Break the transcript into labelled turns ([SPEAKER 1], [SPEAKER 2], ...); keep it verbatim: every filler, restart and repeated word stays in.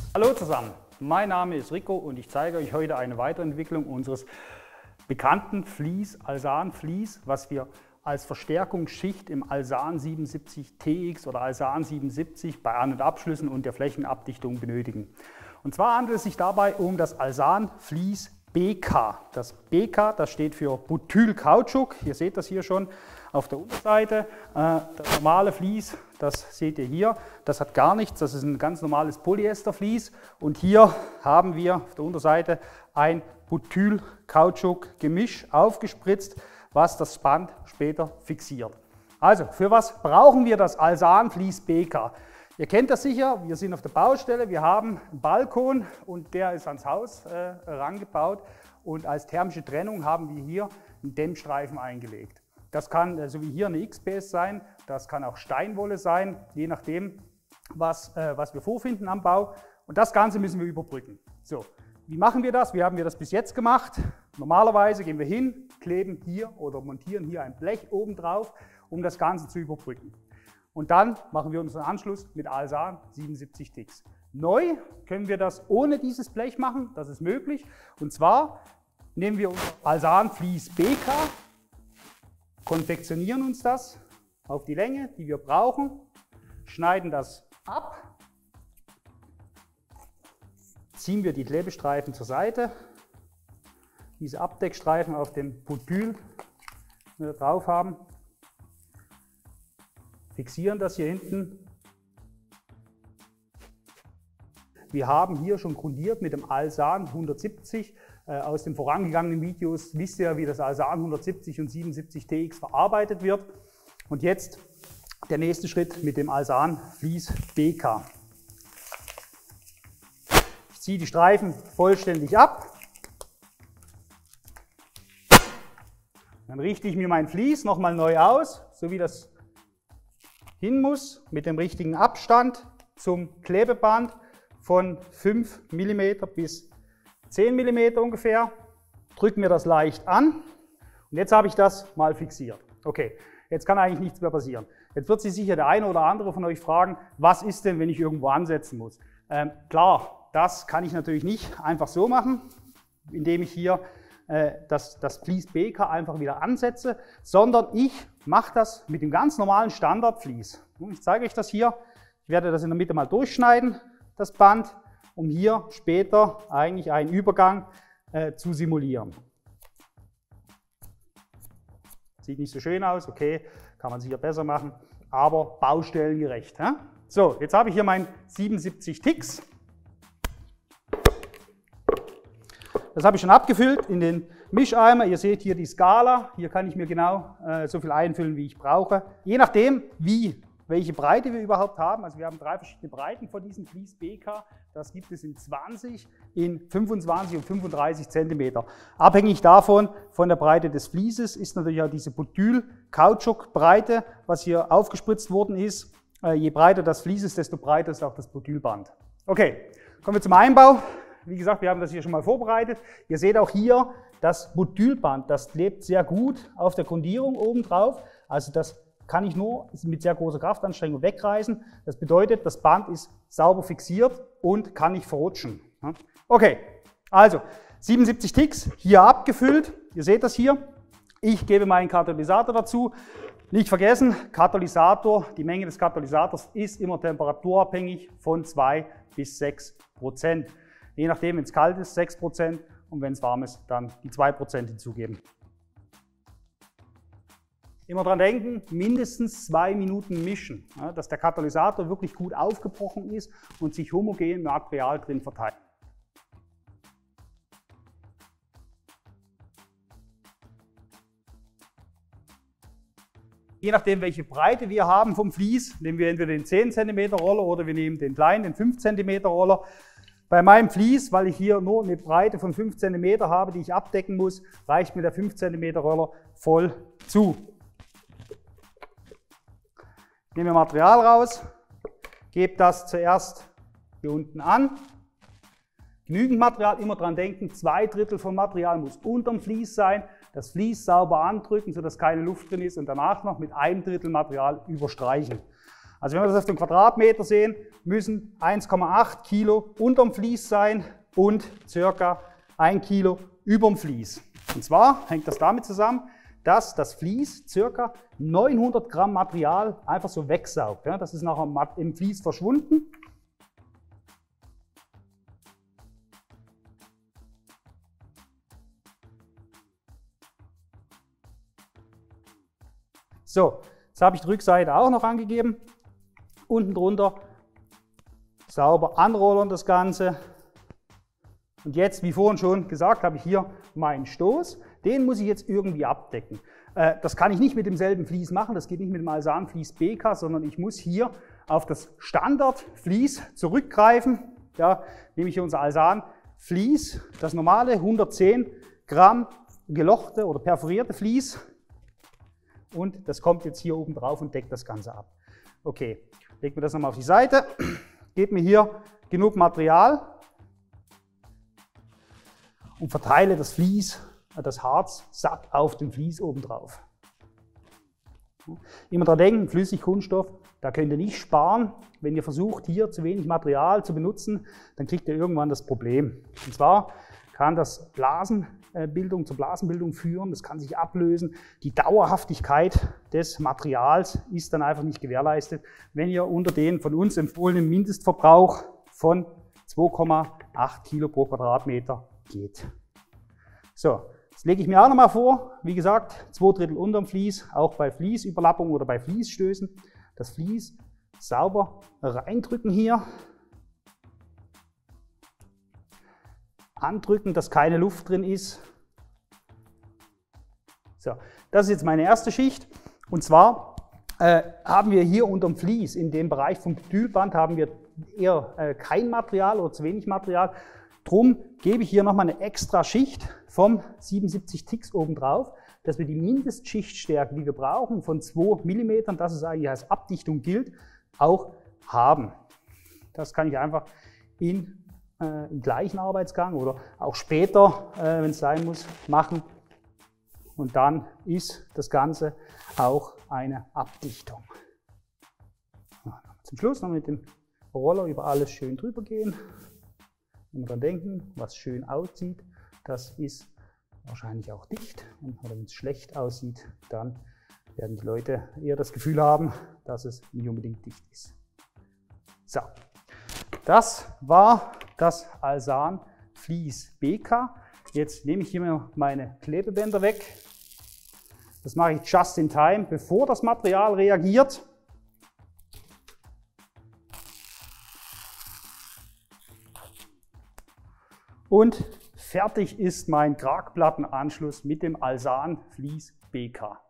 [SPEAKER 1] Hallo zusammen, mein Name ist Rico und ich zeige euch heute eine Weiterentwicklung unseres bekannten Vlies, Alsan Vlies, was wir als Verstärkungsschicht im Alsan siebenundsiebzig T X oder Alsan siebenundsiebzig bei An- und Abschlüssen und der Flächenabdichtung benötigen. Und zwar handelt es sich dabei um das Alsan Vlies B K. Das B K, das steht für Butylkautschuk. Ihr seht das hier schon auf der Unterseite. Das normale Vlies, das seht ihr hier, das hat gar nichts. Das ist ein ganz normales Polyester-Vlies. Und hier haben wir auf der Unterseite ein Butylkautschuk-Gemisch aufgespritzt, was das Band später fixiert. Also, für was brauchen wir das Alsan Vlies B K? Ihr kennt das sicher, wir sind auf der Baustelle, wir haben einen Balkon und der ist ans Haus äh, rangebaut und als thermische Trennung haben wir hier einen Dämmstreifen eingelegt. Das kann äh, so wie hier eine X-Base sein, das kann auch Steinwolle sein, je nachdem, was, äh, was wir vorfinden am Bau. Und das Ganze müssen wir überbrücken. So, wie machen wir das? Wie haben wir das bis jetzt gemacht? Normalerweise gehen wir hin, kleben hier oder montieren hier ein Blech oben drauf, um das Ganze zu überbrücken. Und dann machen wir unseren Anschluss mit Alsan siebenundsiebzig T X. Neu können wir das ohne dieses Blech machen, das ist möglich. Und zwar nehmen wir unser Alsan Vlies B K, konfektionieren uns das auf die Länge, die wir brauchen, schneiden das ab, ziehen wir die Klebestreifen zur Seite, diese Abdeckstreifen auf dem Butyl, die wir drauf haben, fixieren das hier hinten. Wir haben hier schon grundiert mit dem Alsan hundertsiebzig. Äh, aus den vorangegangenen Videos wisst ihr ja, wie das Alsan hundertsiebzig und siebenundsiebzig T X verarbeitet wird. Und jetzt der nächste Schritt mit dem Alsan Vlies B K. Ich ziehe die Streifen vollständig ab. Dann richte ich mir mein Vlies nochmal neu aus, so wie das hin muss, mit dem richtigen Abstand zum Klebeband von fünf Millimeter bis zehn Millimeter ungefähr. Drücken wir das leicht an und jetzt habe ich das mal fixiert. Okay, jetzt kann eigentlich nichts mehr passieren. Jetzt wird sich sicher der eine oder andere von euch fragen, was ist denn, wenn ich irgendwo ansetzen muss? Ähm, klar, das kann ich natürlich nicht einfach so machen, indem ich hier das, das Vlies B K einfach wieder ansetze, sondern ich mache das mit dem ganz normalen Standard-Vlies. Ich zeige euch das hier. Ich werde das in der Mitte mal durchschneiden, das Band, um hier später eigentlich einen Übergang äh, zu simulieren. Sieht nicht so schön aus, okay, kann man sicher besser machen, aber baustellengerecht. Hä? So, jetzt habe ich hier mein siebenundsiebzig T X. Das habe ich schon abgefüllt in den Mischeimer. Ihr seht hier die Skala. Hier kann ich mir genau äh, so viel einfüllen, wie ich brauche. Je nachdem, wie, welche Breite wir überhaupt haben. Also wir haben drei verschiedene Breiten von diesem Vlies B K. Das gibt es in zwanzig, in fünfundzwanzig und fünfunddreißig Zentimeter. Abhängig davon, von der Breite des Vlieses, ist natürlich auch diese Butyl-Kautschuk-Breite, was hier aufgespritzt worden ist. Äh, je breiter das Vlies ist, desto breiter ist auch das Butylband. Okay, kommen wir zum Einbau. Wie gesagt, wir haben das hier schon mal vorbereitet. Ihr seht auch hier, das Butylband, das klebt sehr gut auf der Grundierung oben drauf. Also das kann ich nur mit sehr großer Kraftanstrengung wegreißen. Das bedeutet, das Band ist sauber fixiert und kann nicht verrutschen. Okay, also siebenundsiebzig T X hier abgefüllt. Ihr seht das hier. Ich gebe meinen Katalysator dazu. Nicht vergessen, Katalysator, die Menge des Katalysators ist immer temperaturabhängig von zwei bis sechs Prozent. Je nachdem, wenn es kalt ist, sechs Prozent und wenn es warm ist, dann die zwei Prozent hinzugeben. Immer dran denken, mindestens zwei Minuten mischen, ja, dass der Katalysator wirklich gut aufgebrochen ist und sich homogen im Material drin verteilt. Je nachdem, welche Breite wir haben vom Vlies, nehmen wir entweder den zehn Zentimeter Roller oder wir nehmen den kleinen, den fünf Zentimeter Roller. Bei meinem Vlies, weil ich hier nur eine Breite von fünf Zentimeter habe, die ich abdecken muss, reicht mir der fünf Zentimeter Roller voll zu. Ich nehme Material raus, gebe das zuerst hier unten an. Genügend Material, immer dran denken, zwei Drittel vom Material muss unterm Vlies sein, das Vlies sauber andrücken, sodass keine Luft drin ist und danach noch mit einem Drittel Material überstreichen. Also wenn wir das auf den Quadratmeter sehen, müssen eins Komma acht Kilo unterm Vlies sein und ca. ein Kilo überm Vlies. Und zwar hängt das damit zusammen, dass das Vlies ca. neunhundert Gramm Material einfach so wegsaugt. Ja, das ist nachher im Vlies verschwunden. So, jetzt habe ich die Rückseite auch noch angegeben. Unten drunter sauber anrollern das Ganze. Und jetzt, wie vorhin schon gesagt, habe ich hier meinen Stoß. Den muss ich jetzt irgendwie abdecken. Äh, das kann ich nicht mit demselben Vlies machen, das geht nicht mit dem Alsan Vlies B K, sondern ich muss hier auf das Standard Vlies zurückgreifen. Da nehme ich hier unser Alsan Vlies, das normale hundertzehn Gramm gelochte oder perforierte Vlies. Und das kommt jetzt hier oben drauf und deckt das Ganze ab. Okay, legen wir das nochmal auf die Seite, gebe mir hier genug Material und verteile das Vlies, das Harz, satt auf dem Vlies oben drauf. Immer daran denken, Flüssigkunststoff, da könnt ihr nicht sparen. Wenn ihr versucht, hier zu wenig Material zu benutzen, dann kriegt ihr irgendwann das Problem. Und zwar kann das Blasenbildung zur Blasenbildung führen, das kann sich ablösen. Die Dauerhaftigkeit des Materials ist dann einfach nicht gewährleistet, wenn ihr unter den von uns empfohlenen Mindestverbrauch von zwei Komma acht Kilo pro Quadratmeter geht. So, das lege ich mir auch nochmal vor. Wie gesagt, zwei Drittel unterm Vlies, auch bei Vliesüberlappung oder bei Vliesstößen. Das Vlies sauber reindrücken hier. Andrücken, dass keine Luft drin ist. So, das ist jetzt meine erste Schicht. Und zwar äh, haben wir hier unterm Vlies, in dem Bereich vom Butylband, haben wir eher äh, kein Material oder zu wenig Material. Drum gebe ich hier nochmal eine extra Schicht vom siebenundsiebzig Tix oben drauf, dass wir die Mindestschichtstärke, die wir brauchen, von zwei Millimeter, das es eigentlich als Abdichtung gilt, auch haben. Das kann ich einfach in, äh, im gleichen Arbeitsgang oder auch später, äh, wenn es sein muss, machen. Und dann ist das Ganze auch eine Abdichtung. Zum Schluss noch mit dem Roller über alles schön drüber gehen. Und dann denken, was schön aussieht, das ist wahrscheinlich auch dicht. Oder wenn es schlecht aussieht, dann werden die Leute eher das Gefühl haben, dass es nicht unbedingt dicht ist. So, das war das Alsan Vlies B K. Jetzt nehme ich hier meine Klebebänder weg. Das mache ich just in time, bevor das Material reagiert. Und fertig ist mein Tragplattenanschluss mit dem Alsan Vlies B K.